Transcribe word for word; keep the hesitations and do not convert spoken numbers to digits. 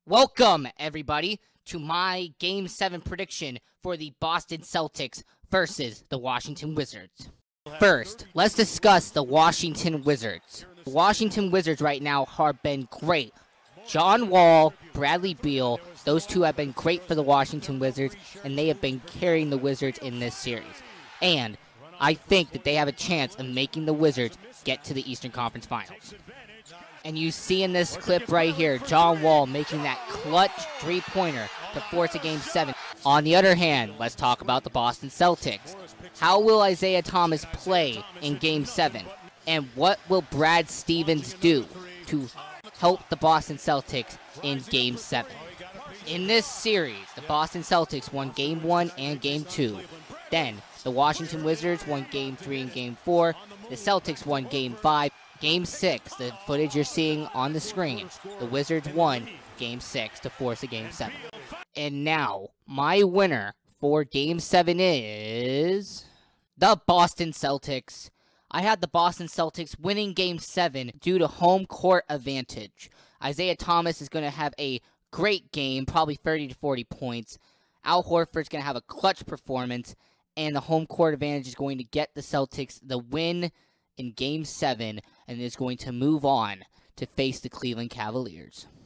Welcome, everybody, to my Game seven prediction for the Boston Celtics versus the Washington Wizards. First, let's discuss the Washington Wizards. The Washington Wizards right now have been great. John Wall, Bradley Beal, those two have been great for the Washington Wizards, and they have been carrying the Wizards in this series. And I think that they have a chance of making the Wizards get to the Eastern Conference Finals. And you see in this clip right here, John Wall making that clutch three-pointer to force a Game seven. On the other hand, let's talk about the Boston Celtics. How will Isaiah Thomas play in Game seven? And what will Brad Stevens do to help the Boston Celtics in Game seven? In this series, the Boston Celtics won Game one and Game two. Then, the Washington Wizards won Game three and Game four. The Celtics won Game five. Game six, the footage you're seeing on the screen, the Wizards won Game six to force a Game seven. And now, my winner for Game seven is the Boston Celtics. I had the Boston Celtics winning Game seven due to home court advantage. Isaiah Thomas is going to have a great game, probably thirty to forty points. Al Horford's going to have a clutch performance, and the home court advantage is going to get the Celtics the win in Game seven, and is going to move on to face the Cleveland Cavaliers.